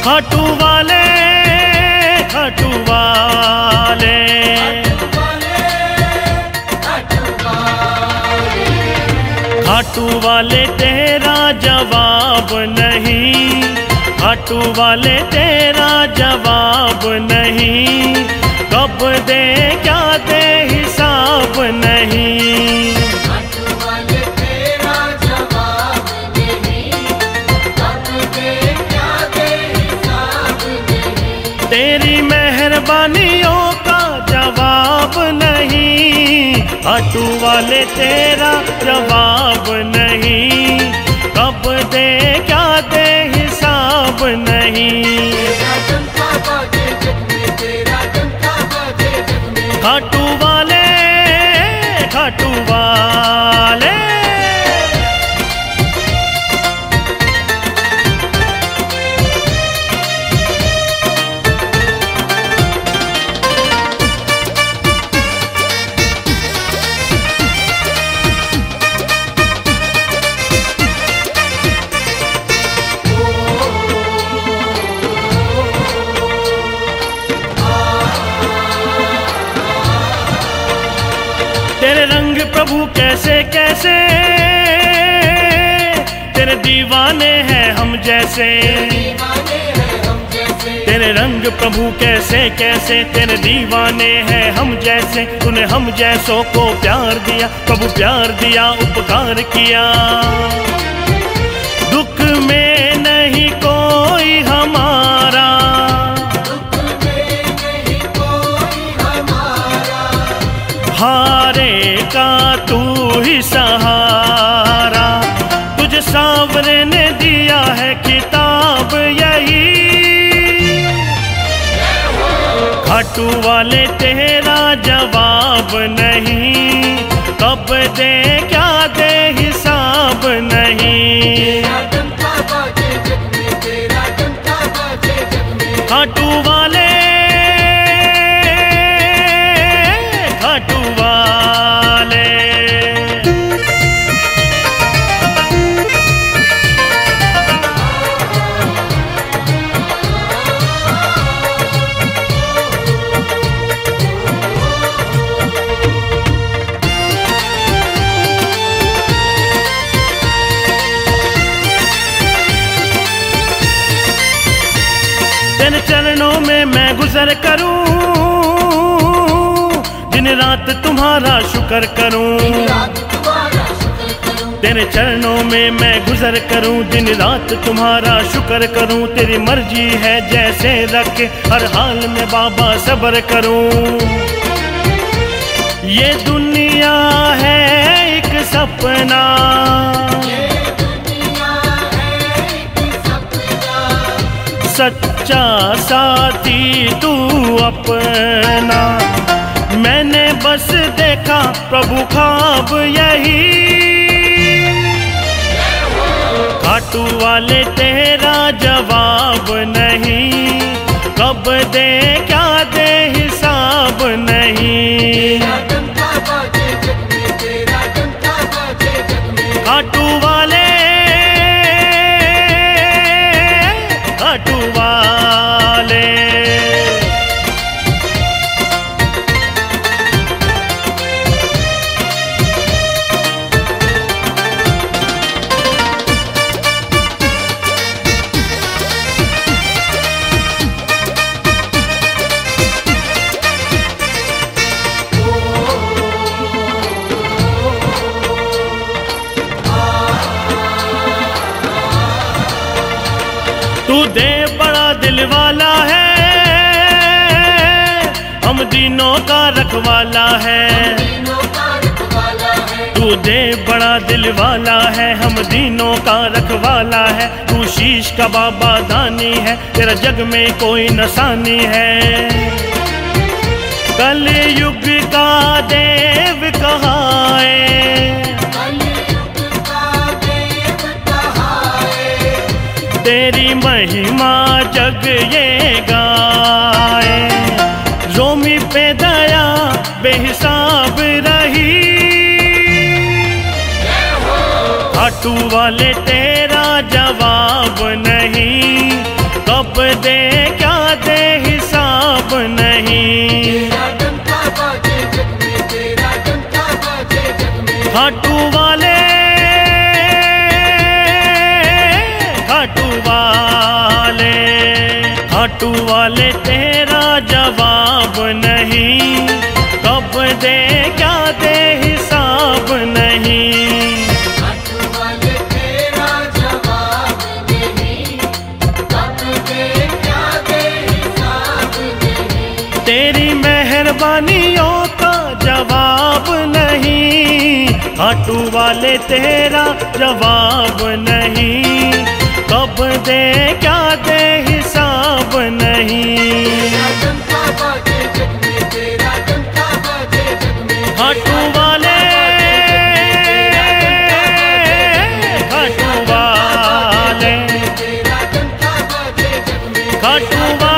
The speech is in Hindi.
खाटू वाले खाटू वाले खाटू वाले तेरा जवाब नहीं, खाटू वाले तेरा जवाब नहीं, कब दे क्या दे हिसाब नहीं। खाटू वाले तेरा जवाब नहीं, कब दे क्या दे हिसाब नहीं। तेरी मेहरबानियों का जवाब नहीं, खाटू वाले तेरा जवाब नहीं, कब दे क्या दे हिसाब नहीं। तेरा डंका बाजे जग में, तेरा डंका बाजे जग में। खाटू वाले खाटू वाले तेरे रंग प्रभु कैसे कैसे, तेरे दीवाने हैं हम जैसे। दीवाने हैं हम जैसे। तेरे रंग प्रभु कैसे कैसे, तेरे दीवाने हैं हम जैसे। तूने हम जैसों को प्यार दिया, प्रभु प्यार दिया, उपकार किया। दुख में नहीं कोई हमारा, दुख में नहीं कोई हमारा। हारे का तू ही सहारा। तुझे सांवरे ने दिया है किताब यही, खाटू वाले तेरा जवाब नहीं, कब दे क्या दे हिसाब नहीं। तेरा डंका बाजे जग में, तेरा डंका बाजे जग में। खाटू वाले खाटू वाले तेरे चरणों में मैं गुजर करूं, दिन रात तुम्हारा शुक्र करूं। रात तुम्हारा शुक्र करूं। तेरे चरणों में मैं गुजर करूं, दिन रात तुम्हारा शुक्र करूं। तेरी मर्जी है जैसे रखे, हर हाल में बाबा सब्र करूं। ये दुनिया है एक सपना, सच्चा साथी तू अपना। मैंने बस देखा प्रभु ख्वाब यही, खाटू वाले तेरा जवाब नहीं, कब दे क्या दे हिसाब नहीं। तेरा डंका बाजे जग में, तेरा डंका बाजे जग में। खाटू वाले खाटू वाले तू दे बड़ा दिल वाला है, हम दीनों का रखवाला है। दीनों का रखवाला है। तू दे बड़ा दिल वाला है, हम दीनों का रखवाला है। तू शीश का बाबा दानी है, तेरा जग में कोई नसानी है। कल युग का देव कहाए, तेरी महिमा जग ये गाए। रोमी पे दया बेहिसाब रही, खाटू वाले तेरा जवाब नहीं, कब दे क्या दे हिसाब नहीं। तेरा डंका बाजे जग में, तेरा डंका बाजे जग में। खाटू वाले, खाटू वाले, खाटू वाले तेरा जवाब नहीं। कब दे क्या दे हिसाब नहीं। खाटू वाले तेरा जवाब नहीं, कब दे क्या दे हिसाब नहीं। तेरी मेहरबानियों का जवाब नहीं। खाटू वाले तेरा जवाब नहीं। कब दे क्या दे हिसाब नहीं। तेरा डंका बाजे जग में, तेरा डंका बाजे जग में। खाटू वाले, खाटू वाले, तेरा डंका बाजे जग में। खाटू वाले।